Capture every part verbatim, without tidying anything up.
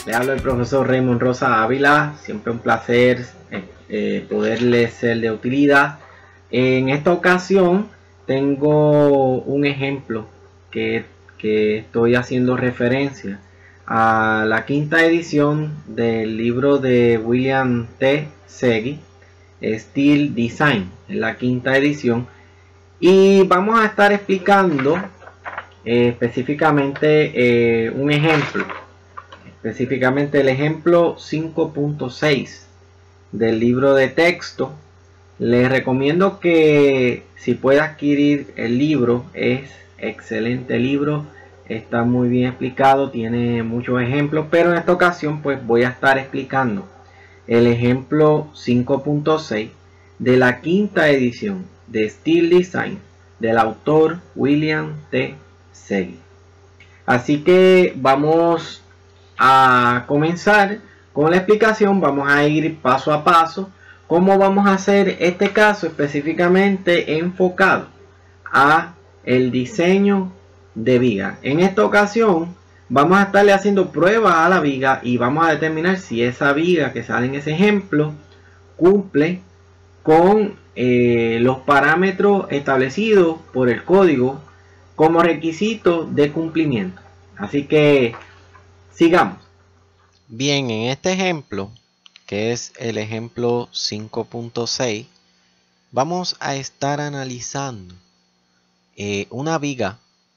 Le habla el profesor Raymond Rosa Ávila. Siempre un placer eh, eh, poderles ser de utilidad. En esta ocasión tengo un ejemplo que, que estoy haciendo referencia a la quinta edición del libro de William T. Segui, Steel Design, en la quinta edición. Y vamos a estar explicando eh, específicamente eh, un ejemplo. Específicamente el ejemplo cinco punto seis del libro de texto. Les recomiendo que si puede adquirir el libro, es excelente libro, está muy bien explicado, tiene muchos ejemplos, pero en esta ocasión pues voy a estar explicando el ejemplo cinco punto seis de la quinta edición de Steel Design del autor William T. Segui. Así que vamos a comenzar con la explicación. Vamos a ir paso a paso cómo vamos a hacer este caso específicamente enfocado a el diseño de viga. En esta ocasión vamos a estarle haciendo pruebas a la viga y vamos a determinar si esa viga que sale en ese ejemplo cumple con eh, los parámetros establecidos por el código como requisito de cumplimiento. Así que sigamos. Bien, en este ejemplo, que es el ejemplo cinco punto seis, vamos a estar analizando eh, una viga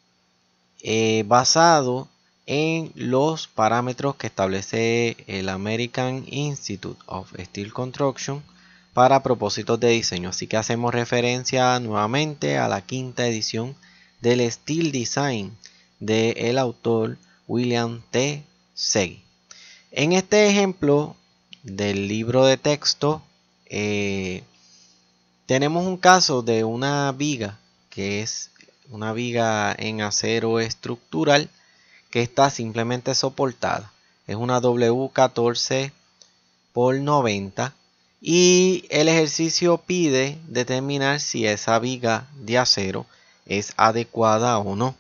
eh, basado en los parámetros que establece el American Institute of Steel Construction para propósitos de diseño. Así que hacemos referencia nuevamente a la quinta edición del Steel Design del autor William T. Segui. En este ejemplo del libro de texto eh, tenemos un caso de una viga que es una viga en acero estructural que está simplemente soportada. Es una W catorce por noventa y el ejercicio pide determinar si esa viga de acero es adecuada o no.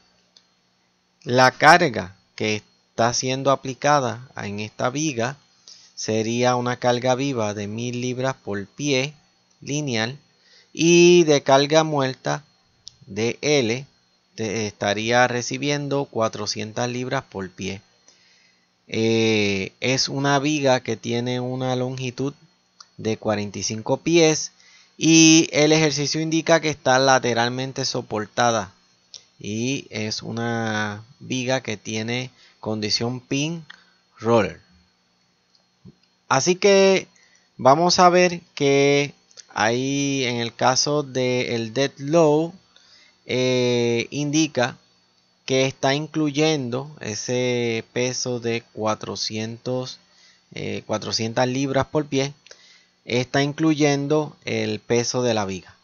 La carga que está siendo aplicada en esta viga sería una carga viva de mil libras por pie lineal y de carga muerta de L estaría recibiendo cuatrocientas libras por pie. Eh, es una viga que tiene una longitud de cuarenta y cinco pies y el ejercicio indica que está lateralmente soportada y es una viga que tiene condición pin roller. Así que vamos a ver que ahí en el caso del dead load eh, indica que está incluyendo ese peso de cuatrocientos, eh, cuatrocientas libras por pie, está incluyendo el peso de la viga.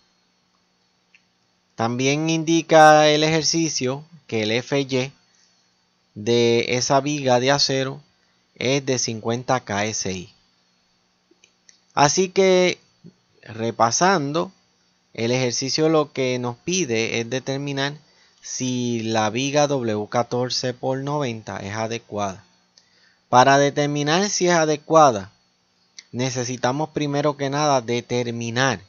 También indica el ejercicio que el F Y de esa viga de acero es de cincuenta K S I. Así que repasando, el ejercicio lo que nos pide es determinar si la viga W catorce por noventa es adecuada. Para determinar si es adecuada, necesitamos primero que nada determinar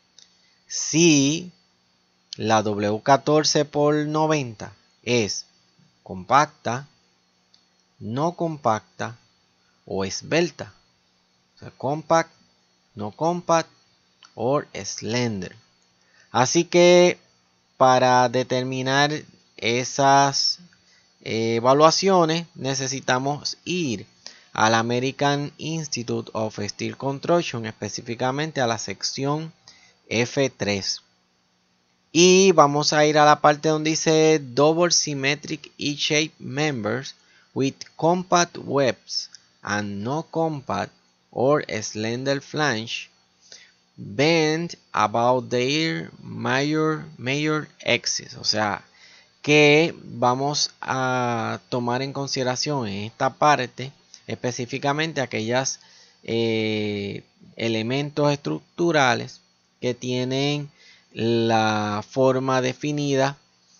si la W catorce por noventa es compacta, no compacta o esbelta. O sea, compact, no compact o slender. Así que para determinar esas eh, evaluaciones necesitamos ir al American Institute of Steel Construction, específicamente a la sección F tres. Y vamos a ir a la parte donde dice Double Symmetric E-Shape Members with Compact Webs and No Compact or Slender Flange bend about their major, major axis. O sea, que vamos a tomar en consideración en esta parte específicamente aquellas eh, elementos estructurales que tienen la forma definida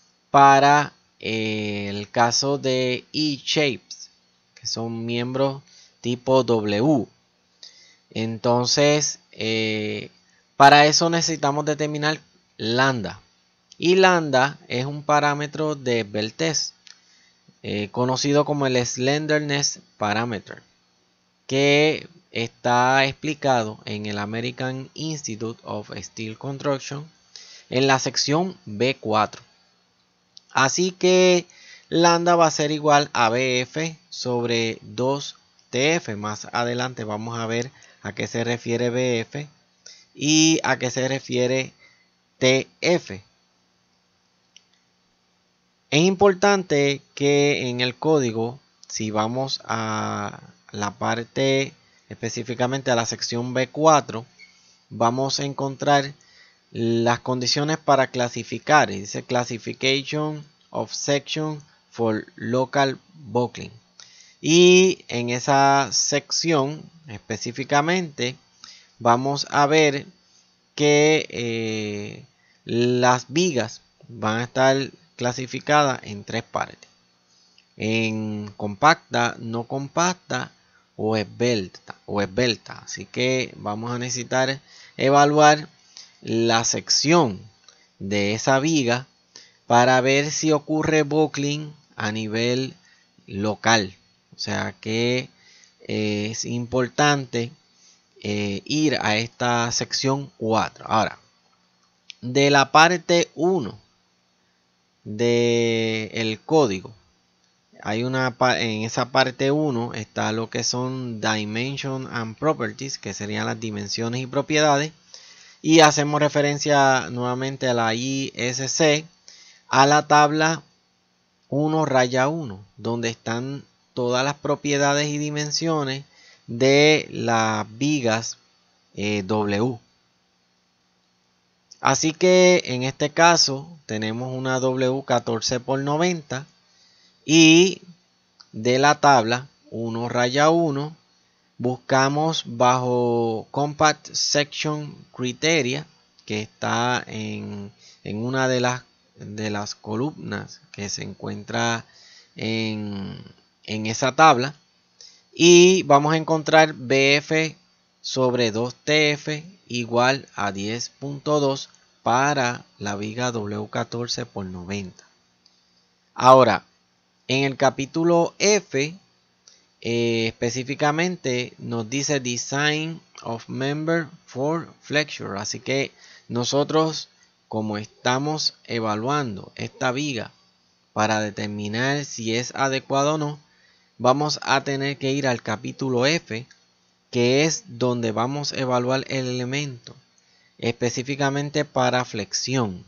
para eh, el caso de E-shapes, que son miembros tipo W. Entonces, eh, para eso necesitamos determinar lambda. Y lambda es un parámetro de Bell test, eh, conocido como el slenderness parameter, que está explicado en el American Institute of Steel Construction en la sección B cuatro. Así que lambda va a ser igual a B F sobre dos T F. Más adelante vamos a ver a qué se refiere B F y a qué se refiere T F. Es importante que en el código, si vamos a la parte, específicamente a la sección B cuatro, vamos a encontrar las condiciones para clasificar. Dice Classification of Section for Local Buckling. Y en esa sección específicamente vamos a ver que eh, las vigas van a estar clasificada en tres partes: en compacta, no compacta o esbelta, o esbelta. Así que vamos a necesitar evaluar la sección de esa viga para ver si ocurre buckling a nivel local. O sea que eh, es importante eh, ir a esta sección cuatro. Ahora, de la parte uno del código, hay una en esa parte uno está lo que son Dimension and Properties, que serían las dimensiones y propiedades, y hacemos referencia nuevamente a la I S C, a la tabla uno raya uno, donde están todas las propiedades y dimensiones de las vigas eh, W. Así que en este caso tenemos una W catorce por noventa y de la tabla uno raya uno buscamos bajo Compact Section Criteria, que está en, en una de las, de las columnas que se encuentra en, en esa tabla, y vamos a encontrar B F sobre dos T F igual a diez punto dos para la viga W catorce por noventa. Ahora, en el capítulo F, eh, específicamente nos dice Design of Member for Flexure. Así que nosotros, como estamos evaluando esta viga para determinar si es adecuado o no, vamos a tener que ir al capítulo F, que es donde vamos a evaluar el elemento específicamente para flexión.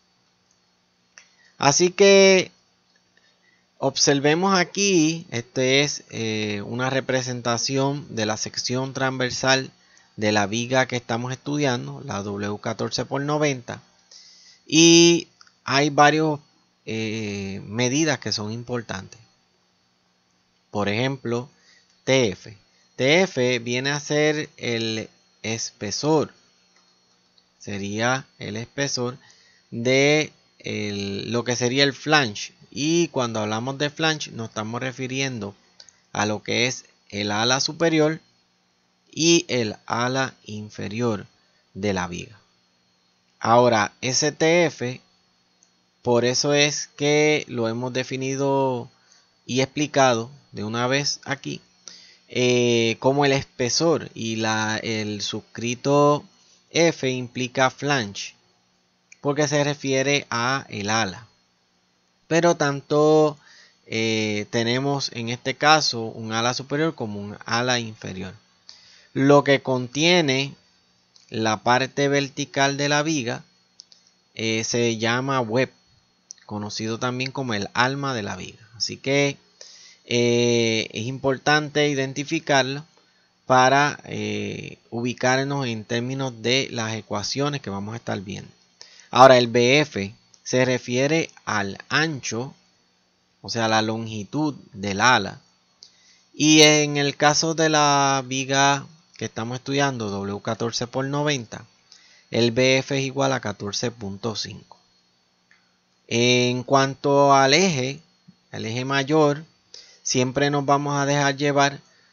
Así que observemos aquí, este es eh, una representación de la sección transversal de la viga que estamos estudiando, la W catorce por noventa, y hay varias eh, medidas que son importantes. Por ejemplo, T F. T F viene a ser el espesor, sería el espesor de el, lo que sería el flange. Y cuando hablamos de flange nos estamos refiriendo a lo que es el ala superior y el ala inferior de la viga. Ahora, ese T F, por eso es que lo hemos definido y explicado de una vez aquí eh, como el espesor, y la, el suscrito F implica flange porque se refiere a el ala. Pero tanto eh, tenemos en este caso un ala superior como un ala inferior. Lo que contiene la parte vertical de la viga eh, se llama web, conocido también como el alma de la viga. Así que eh, es importante identificarlo para eh, ubicarnos en términos de las ecuaciones que vamos a estar viendo. Ahora, el B F se refiere al ancho, o sea, la longitud del ala. Y en el caso de la viga que estamos estudiando, W catorce por noventa, el B F es igual a catorce punto cinco. En cuanto al eje, el eje mayor, siempre nos vamos a dejar llevar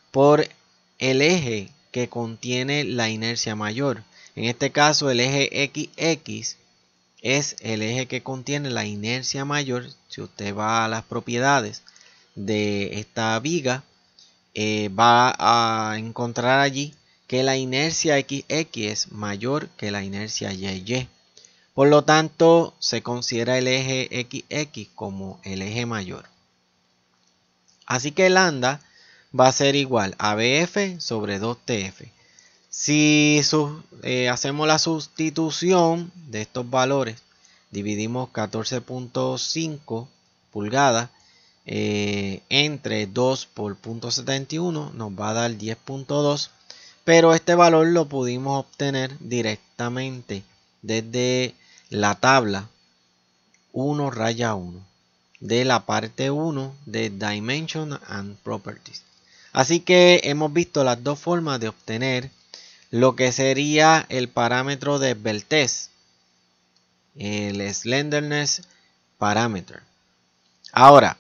por el eje que contiene la inercia mayor. En este caso el eje equis equis es el eje que contiene la inercia mayor. Si usted va a las propiedades de esta viga, eh, va a encontrar allí que la inercia equis equis es mayor que la inercia y y. Por lo tanto, se considera el eje equis equis como el eje mayor. Así que lambda va a ser igual a B F sobre dos T F. Si su, eh, hacemos la sustitución de estos valores, dividimos catorce punto cinco pulgadas eh, entre dos por punto setenta y uno, nos va a dar diez punto dos. Pero este valor lo pudimos obtener directamente desde la tabla uno raya uno de la parte uno de Dimension and Properties. Así que hemos visto las dos formas de obtener lo que sería el parámetro de esbeltez, el slenderness parameter. Ahora,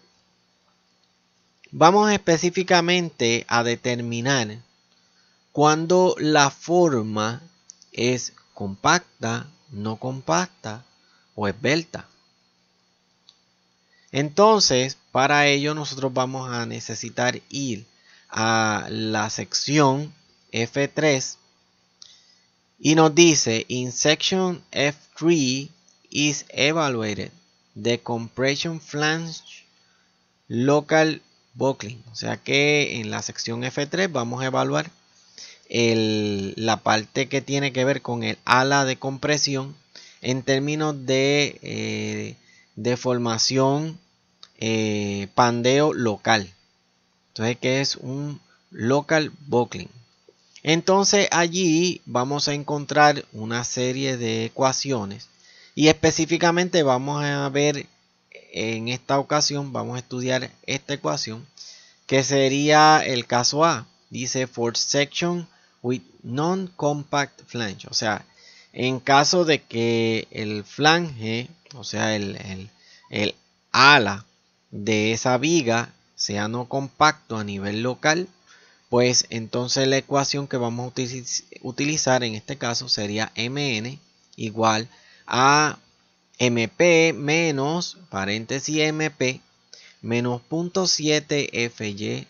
vamos específicamente a determinar cuando la forma es compacta, no compacta o esbelta. Entonces, para ello nosotros vamos a necesitar ir a la sección F tres y nos dice in section F three is evaluated the compression flange local buckling. O sea que en la sección F tres vamos a evaluar el, la parte que tiene que ver con el ala de compresión en términos de eh, deformación, eh, pandeo local. Entonces, ¿qué es un local buckling? Entonces allí vamos a encontrar una serie de ecuaciones y específicamente vamos a ver, en esta ocasión vamos a estudiar esta ecuación que sería el caso A. Dice for section with non-compact flange, o sea, en caso de que el flange, o sea, el, el, el ala de esa viga sea no compacto a nivel local, pues entonces la ecuación que vamos a utiliz utilizar en este caso sería Mn igual a Mp menos, paréntesis Mp, menos cero punto siete F Y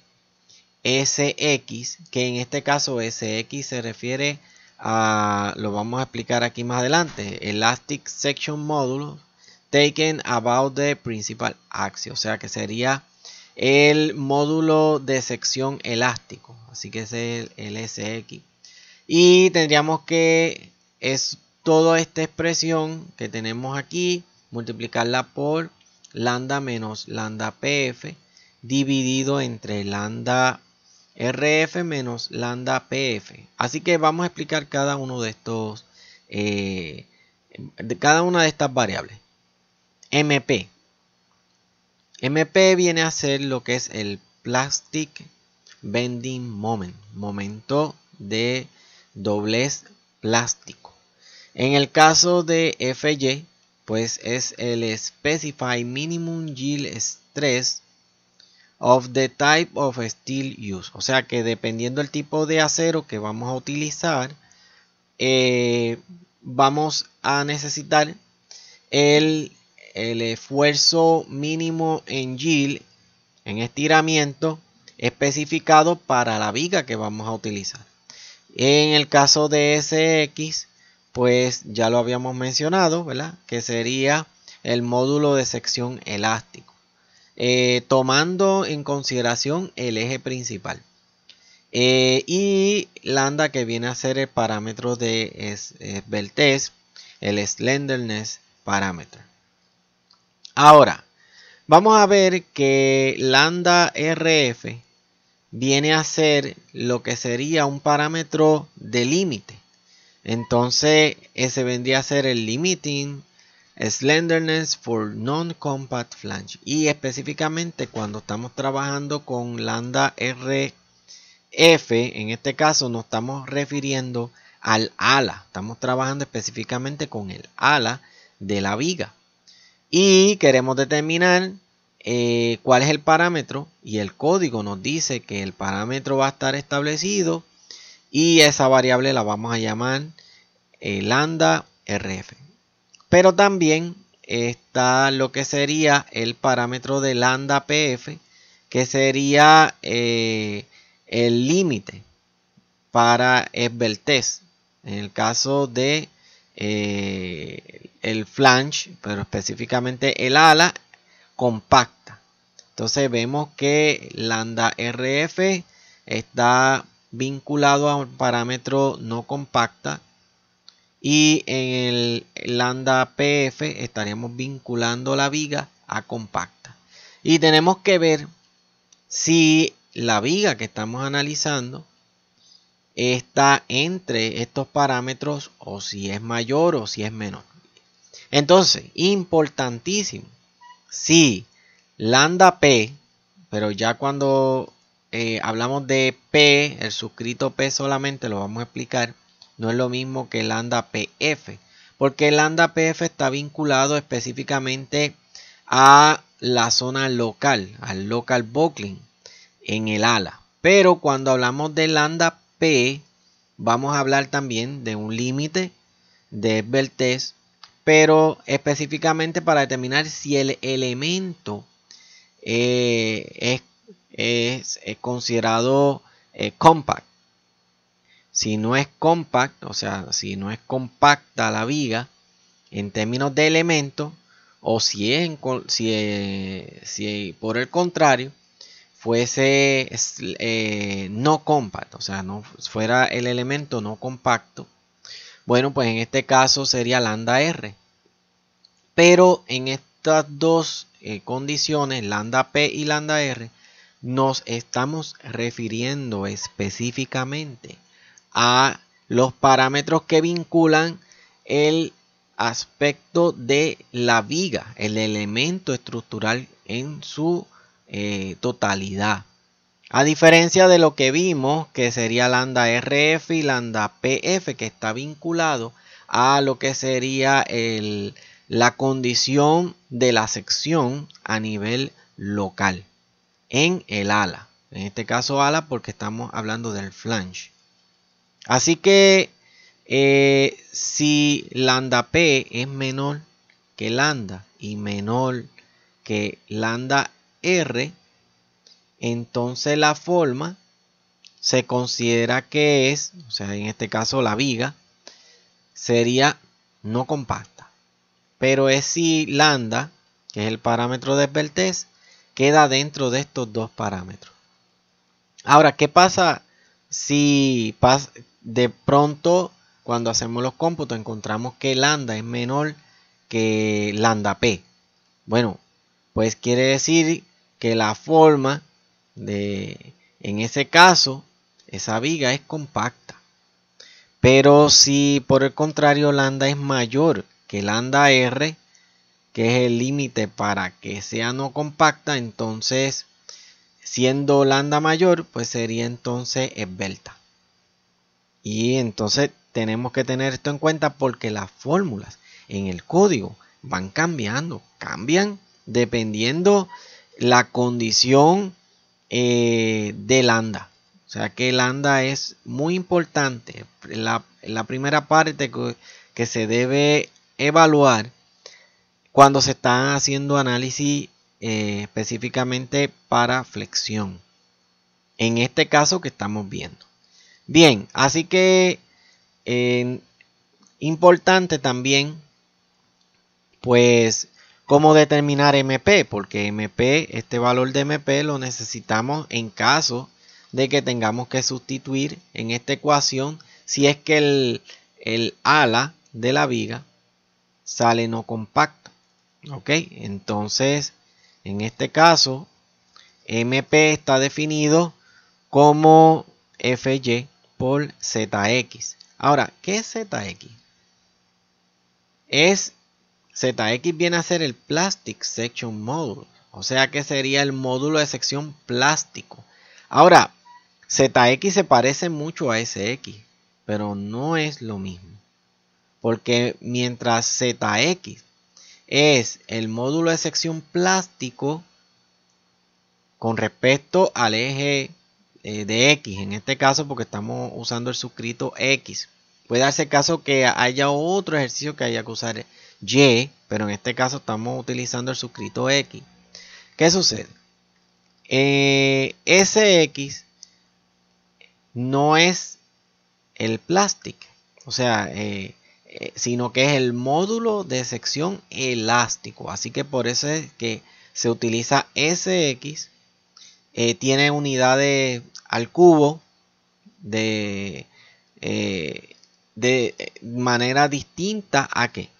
Sx, que en este caso Sx se refiere a, lo vamos a explicar aquí más adelante, Elastic Section Modulus taken about the principal axis, o sea que sería el módulo de sección elástico, así que ese es el, el Sx. Y tendríamos que, es toda esta expresión que tenemos aquí, multiplicarla por lambda menos lambda pf dividido entre lambda rf menos lambda pf. Así que vamos a explicar cada uno de estos, eh, de cada una de estas variables. Mp. Mp viene a ser lo que es el Plastic Bending Moment, momento de doblez plástico. En el caso de Fy, pues es el Specified Minimum Yield Stress of the type of steel used. O sea que dependiendo del tipo de acero que vamos a utilizar, eh, vamos a necesitar el el esfuerzo mínimo en yield, en estiramiento, especificado para la viga que vamos a utilizar. En el caso de Sx, pues ya lo habíamos mencionado, ¿verdad? Que sería el módulo de sección elástico, eh, tomando en consideración el eje principal. Eh, y lambda, que viene a ser el parámetro de esbeltez, el slenderness parameter. Ahora, vamos a ver que lambda rf viene a ser lo que sería un parámetro de límite. Entonces, ese vendría a ser el limiting slenderness for non-compact flange. Y específicamente cuando estamos trabajando con lambda rf, en este caso nos estamos refiriendo al ala. Estamos trabajando específicamente con el ala de la viga. Y queremos determinar eh, cuál es el parámetro, y el código nos dice que el parámetro va a estar establecido y esa variable la vamos a llamar eh, lambda R F. Pero también está lo que sería el parámetro de lambda P F, que sería eh, el límite para esbeltez. En el caso de eh, el flange, pero específicamente el ala compacta. Entonces vemos que lambda R F está vinculado a un parámetro no compacta, y en el lambda P F estaríamos vinculando la viga a compacta. Y tenemos que ver si la viga que estamos analizando está entre estos parámetros, o si es mayor o si es menor. Entonces, importantísimo, si lambda P, pero ya cuando eh, hablamos de P, el suscrito P solamente lo vamos a explicar, no es lo mismo que lambda P F, porque lambda P F está vinculado específicamente a la zona local, al local buckling en el ala. Pero cuando hablamos de lambda P, vamos a hablar también de un límite de esbeltez, pero específicamente para determinar si el elemento eh, es, es, es considerado eh, compact. Si no es compact, o sea, si no es compacta la viga en términos de elemento, o si es, si, si por el contrario fuese eh, no compact, o sea, no fuera el elemento no compacto, bueno, pues en este caso sería lambda R. Pero en estas dos eh, condiciones, lambda P y lambda R, nos estamos refiriendo específicamente a los parámetros que vinculan el aspecto de la viga, el elemento estructural en su eh, totalidad. A diferencia de lo que vimos, que sería lambda R F y lambda P F, que está vinculado a lo que sería el, la condición de la sección a nivel local en el ala. En este caso ala porque estamos hablando del flange. Así que eh, si lambda P es menor que lambda y menor que lambda R, entonces la forma se considera que es, o sea, en este caso la viga, sería no compacta. Pero es si lambda, que es el parámetro de esbeltez, queda dentro de estos dos parámetros. Ahora, ¿qué pasa si de pronto cuando hacemos los cómputos encontramos que lambda es menor que lambda P? Bueno, pues quiere decir que la forma de, en ese caso, esa viga es compacta. Pero si por el contrario lambda es mayor que lambda R, que es el límite para que sea no compacta, entonces siendo lambda mayor, pues sería entonces esbelta. Y entonces tenemos que tener esto en cuenta porque las fórmulas en el código van cambiando, cambian dependiendo la condición eh, de lambda. O sea que lambda es muy importante. La, la primera parte que, que se debe evaluar cuando se está haciendo análisis eh, específicamente para flexión. En este caso que estamos viendo. Bien, así que eh, importante también, pues, cómo determinar M P, porque M P, este valor de M P lo necesitamos en caso de que tengamos que sustituir en esta ecuación si es que el, el ala de la viga sale no compacto. Ok, entonces en este caso M P está definido como F Y por Z X. Ahora, ¿qué es Z X? Es Z X viene a ser el Plastic Section Module, o sea que sería el módulo de sección plástico. Ahora, Z X se parece mucho a S X, pero no es lo mismo, porque mientras Z X es el módulo de sección plástico, con respecto al eje eh, de X, en este caso porque estamos usando el suscrito X. Puede darse el caso que haya otro ejercicio que haya que usar Y, pero en este caso estamos utilizando el suscrito X. ¿Qué sucede? Eh, ese X no es el plastic, o sea, eh, eh, sino que es el módulo de sección elástico. Así que por eso es que se utiliza ese X. Eh, tiene unidades al cubo de, eh, de manera distinta a qué?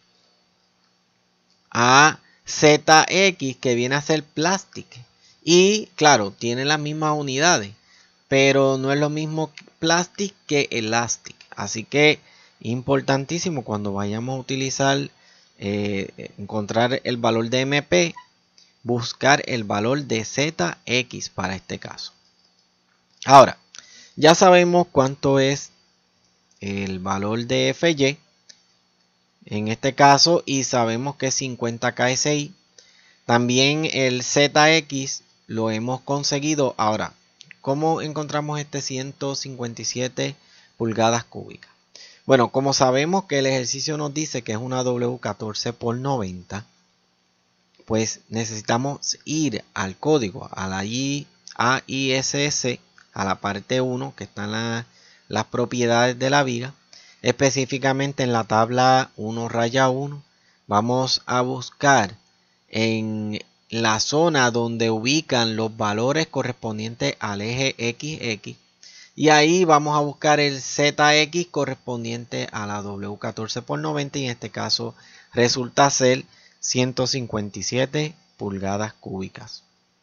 A Z X, que viene a ser plastic. Y claro, tiene las mismas unidades, pero no es lo mismo plastic que elastic. Así que importantísimo cuando vayamos a utilizar, eh, encontrar el valor de M P, buscar el valor de Z X para este caso. Ahora, ya sabemos cuánto es el valor de F Y en este caso y sabemos que es cincuenta K S I. También el Z X lo hemos conseguido. Ahora, ¿cómo encontramos este ciento cincuenta y siete pulgadas cúbicas? Bueno, como sabemos que el ejercicio nos dice que es una W catorce por noventa, pues necesitamos ir al código, a la A I S S, a la parte uno, que están la, las propiedades de la viga. Específicamente en la tabla uno raya uno, vamos a buscar en la zona donde ubican los valores correspondientes al eje X X. Y ahí vamos a buscar el Z X correspondiente a la W catorce por noventa. Y en este caso resulta ser ciento cincuenta y siete pulgadas cúbicas.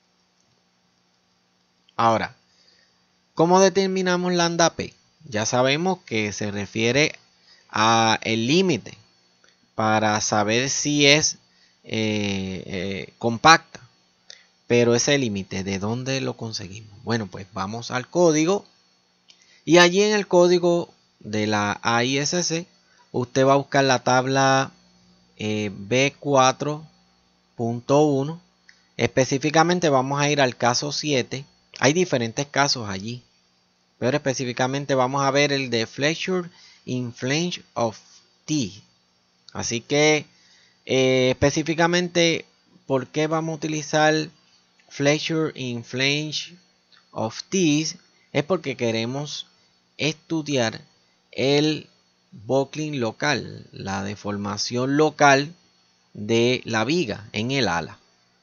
Ahora, ¿cómo determinamos lambda P? Ya sabemos que se refiere a el límite para saber si es eh, eh, compacta. Pero ese límite, ¿de dónde lo conseguimos? Bueno, pues vamos al código. Y allí en el código de la A I S S, usted va a buscar la tabla eh, B cuatro punto uno. Específicamente vamos a ir al caso siete. Hay diferentes casos allí, pero específicamente vamos a ver el de Flexure in Flange of T. Así que eh, específicamente, ¿por qué vamos a utilizar Flexure in Flange of T? Es porque queremos estudiar el buckling local, la deformación local de la viga en el ala.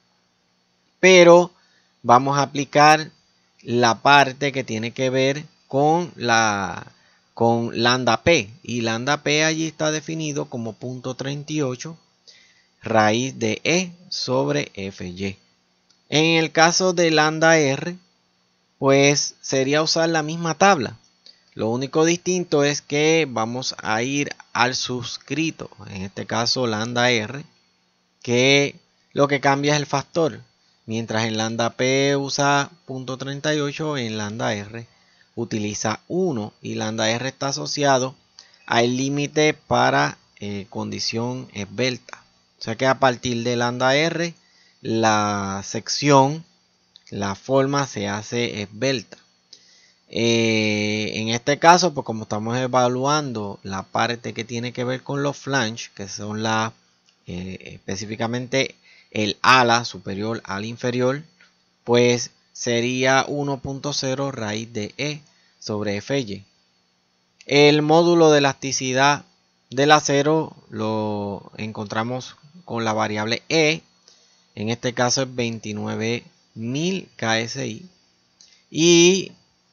Pero vamos a aplicar la parte que tiene que ver con la con lambda P, y lambda P allí está definido como punto treinta y ocho raíz de E sobre F Y. En el caso de lambda R, pues sería usar la misma tabla. Lo único distinto es que vamos a ir al suscrito, en este caso lambda R, que lo que cambia es el factor. Mientras en lambda P usa punto treinta y ocho, en lambda R utiliza uno, y lambda R está asociado al límite para eh, condición esbelta. O sea que a partir de lambda R la sección, la forma se hace esbelta. Eh, en este caso, pues como estamos evaluando la parte que tiene que ver con los flanges, que son la eh, específicamente el ala superior al inferior, pues sería uno punto cero raíz de E sobre F Y. El módulo de elasticidad del acero lo encontramos con la variable E. En este caso es veintinueve mil K S I. Y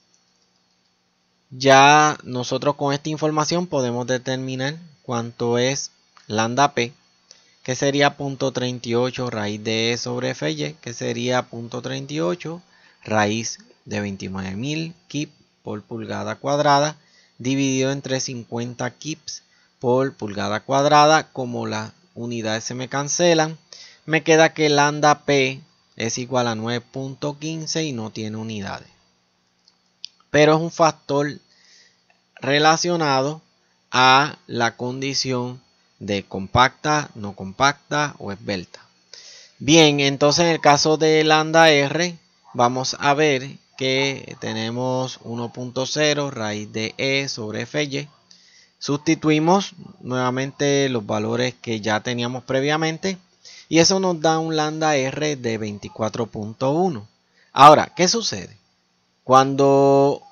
ya nosotros con esta información podemos determinar cuánto es lambda P, que sería punto treinta y ocho raíz de E sobre F Y, que sería punto treinta y ocho raíz de veintinueve mil kip por pulgada cuadrada, dividido entre cincuenta kips por pulgada cuadrada. Como las unidades se me cancelan, me queda que lambda P es igual a nueve punto quince y no tiene unidades. Pero es un factor relacionado a la condición de compacta, no compacta o esbelta. Bien, entonces en el caso de lambda R, vamos a ver que tenemos uno punto cero raíz de E sobre F Y. Sustituimos nuevamente los valores que ya teníamos previamente y eso nos da un lambda R de veinticuatro punto uno. Ahora, ¿qué sucede? Cuando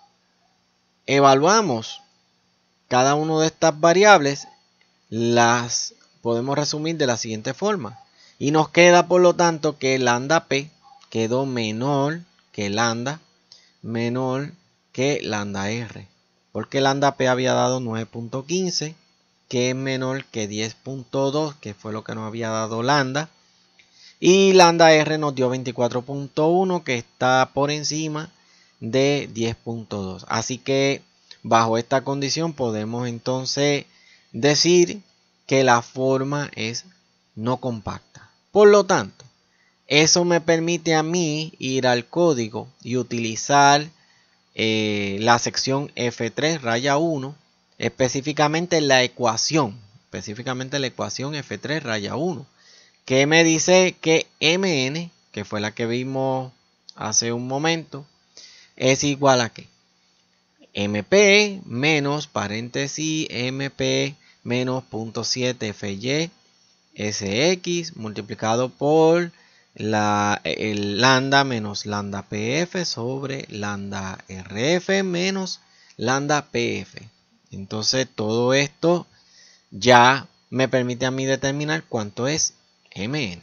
evaluamos cada una de estas variables, las podemos resumir de la siguiente forma. Y nos queda, por lo tanto, que lambda P quedó menor que lambda, menor que lambda R. Porque lambda P había dado nueve punto quince, que es menor que diez punto dos, que fue lo que nos había dado lambda. Y lambda R nos dio veinticuatro punto uno, que está por encima de diez punto dos. Así que bajo esta condición podemos entonces decir que la forma es no compacta. Por lo tanto, eso me permite a mí ir al código y utilizar eh, la sección F tres raya uno, específicamente la ecuación, específicamente la ecuación F tres raya uno, que me dice que M N, que fue la que vimos hace un momento, es igual a ¿qué? M P menos paréntesis M P menos cero punto siete F Y S X multiplicado por la, el lambda menos lambda P F sobre lambda R F menos lambda P F. Entonces todo esto ya me permite a mí determinar cuánto es M N.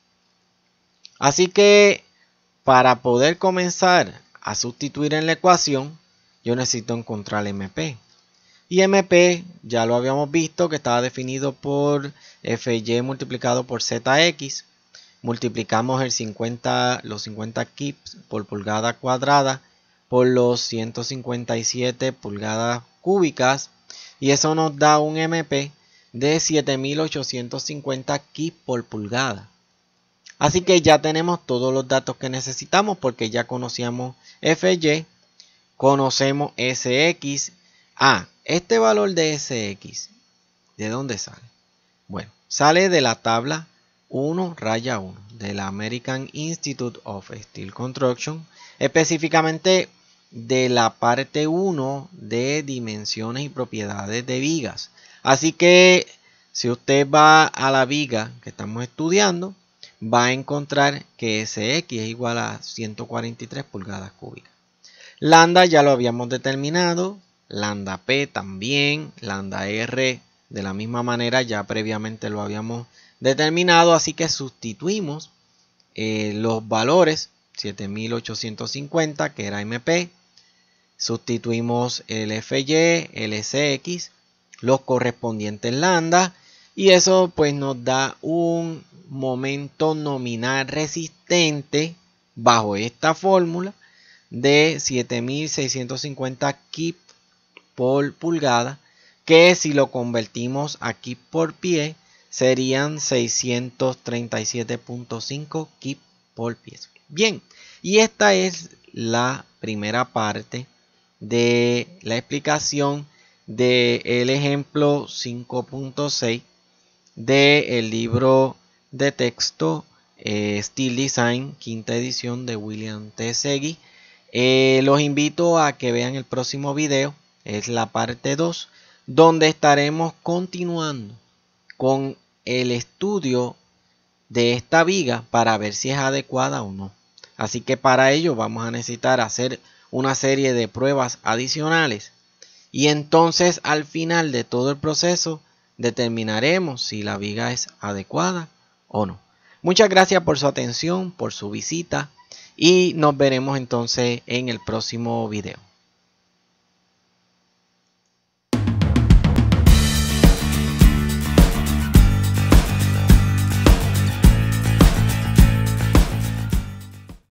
Así que para poder comenzar a sustituir en la ecuación, yo necesito encontrar M P. Y M P ya lo habíamos visto que estaba definido por F Y multiplicado por Z X. Multiplicamos el cincuenta, los cincuenta kips por pulgada cuadrada por los ciento cincuenta y siete pulgadas cúbicas. Y eso nos da un M P de siete mil ochocientos cincuenta kips por pulgada. Así que ya tenemos todos los datos que necesitamos porque ya conocíamos F Y, conocemos S X. Ah, este valor de S X, ¿de dónde sale? Bueno, sale de la tabla uno raya uno de la American Institute of Steel Construction, específicamente de la parte uno de dimensiones y propiedades de vigas. Así que si usted va a la viga que estamos estudiando, va a encontrar que S X es igual a ciento cuarenta y tres pulgadas cúbicas. Lambda ya lo habíamos determinado, lambda P también, lambda R de la misma manera ya previamente lo habíamos determinado, así que sustituimos eh, los valores siete mil ochocientos cincuenta que era M P, sustituimos el F Y, el S X, los correspondientes lambda y eso pues nos da un momento nominal resistente bajo esta fórmula de siete mil seiscientos cincuenta kips por pulgada, que si lo convertimos a kips por pie serían seiscientos treinta y siete punto cinco kips por pie. Bien, y esta es la primera parte de la explicación del ejemplo cinco punto seis del libro de texto eh, Steel Design, quinta edición de William T. Segui. Eh, los invito a que vean el próximo video, es la parte dos, donde estaremos continuando con el estudio de esta viga para ver si es adecuada o no. Así que para ello vamos a necesitar hacer una serie de pruebas adicionales y entonces al final de todo el proceso determinaremos si la viga es adecuada o no. Muchas gracias por su atención, por su visita y nos veremos entonces en el próximo video.